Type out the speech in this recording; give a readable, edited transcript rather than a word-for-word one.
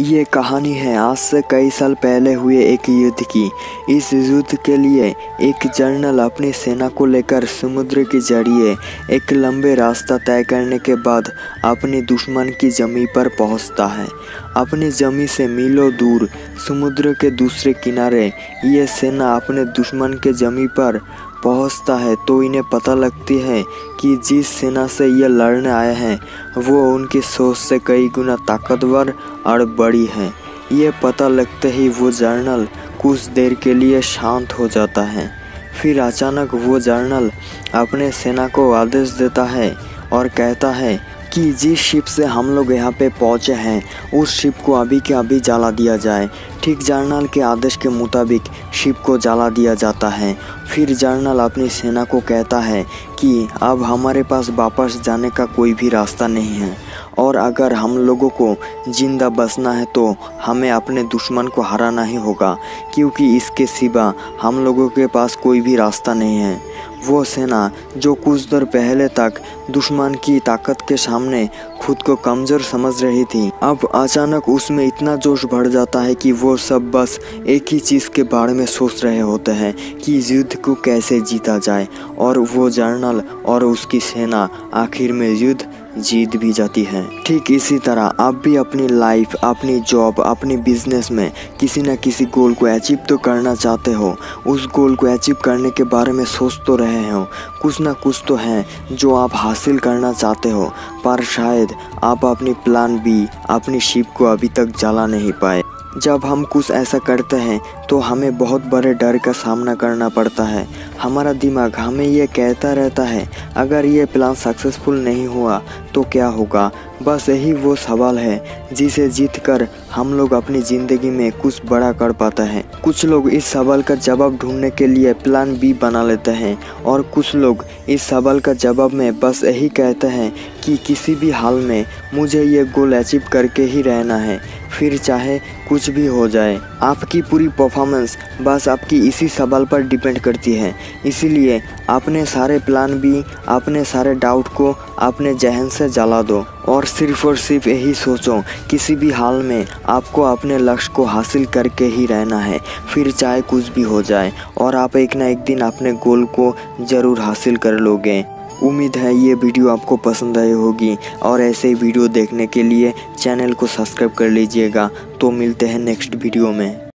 ये कहानी है आज से कई साल पहले हुए एक युद्ध की। इस युद्ध के लिए एक जनरल अपनी सेना को लेकर समुद्र के जरिए एक लंबे रास्ता तय करने के बाद अपनी दुश्मन की जमीन पर पहुंचता है। अपनी जमीन से मीलों दूर समुद्र के दूसरे किनारे ये सेना अपने दुश्मन के जमीन पर पहुंचता है तो इन्हें पता लगती है कि जिस सेना से ये लड़ने आए हैं वो उनकी सोच से कई गुना ताकतवर और बड़ी है। ये पता लगते ही वो जनरल कुछ देर के लिए शांत हो जाता है। फिर अचानक वो जनरल अपने सेना को आदेश देता है और कहता है कि जिस शिप से हम लोग यहाँ पे पहुँचे हैं उस शिप को अभी के अभी जला दिया जाए। ठीक जनरल के आदेश के मुताबिक शिप को जला दिया जाता है। फिर जनरल अपनी सेना को कहता है कि अब हमारे पास वापस जाने का कोई भी रास्ता नहीं है और अगर हम लोगों को जिंदा बचना है तो हमें अपने दुश्मन को हराना ही होगा, क्योंकि इसके सिवा हम लोगों के पास कोई भी रास्ता नहीं है। वो सेना जो कुछ देर पहले तक दुश्मन की ताकत के सामने खुद को कमज़ोर समझ रही थी, अब अचानक उसमें इतना जोश बढ़ जाता है कि वो सब बस एक ही चीज़ के बारे में सोच रहे होते हैं कि इस युद्ध को कैसे जीता जाए। और वो जनरल और उसकी सेना आखिर में युद्ध जीत भी जाती है। ठीक इसी तरह आप भी अपनी लाइफ, अपनी जॉब, अपनी बिजनेस में किसी न किसी गोल को अचीव तो करना चाहते हो। उस गोल को अचीव करने के बारे में सोच तो रहे हो, कुछ ना कुछ तो है जो आप हासिल करना चाहते हो, पर शायद आप अपनी प्लान बी, अपनी शिप को अभी तक जला नहीं पाए। जब हम कुछ ऐसा करते हैं तो हमें बहुत बड़े डर का सामना करना पड़ता है। हमारा दिमाग हमें ये कहता रहता है अगर ये प्लान सक्सेसफुल नहीं हुआ तो क्या होगा। बस यही वो सवाल है जिसे जीतकर हम लोग अपनी ज़िंदगी में कुछ बड़ा कर पाते हैं। कुछ लोग इस सवाल का जवाब ढूंढने के लिए प्लान बी बना लेते हैं और कुछ लोग इस सवाल का जवाब में बस यही कहते हैं कि किसी भी हाल में मुझे ये गोल अचीव करके ही रहना है, फिर चाहे कुछ भी हो जाए। आपकी पूरी परफॉर्मेंस बस आपकी इसी सवाल पर डिपेंड करती है। इसीलिए अपने सारे प्लान बी, अपने सारे डाउट को अपने जहन से जला दो और सिर्फ यही सोचो किसी भी हाल में आपको अपने लक्ष्य को हासिल करके ही रहना है, फिर चाहे कुछ भी हो जाए। और आप एक ना एक दिन अपने गोल को ज़रूर हासिल कर लोगे। उम्मीद है ये वीडियो आपको पसंद आई होगी और ऐसे ही वीडियो देखने के लिए चैनल को सब्सक्राइब कर लीजिएगा। तो मिलते हैं नेक्स्ट वीडियो में।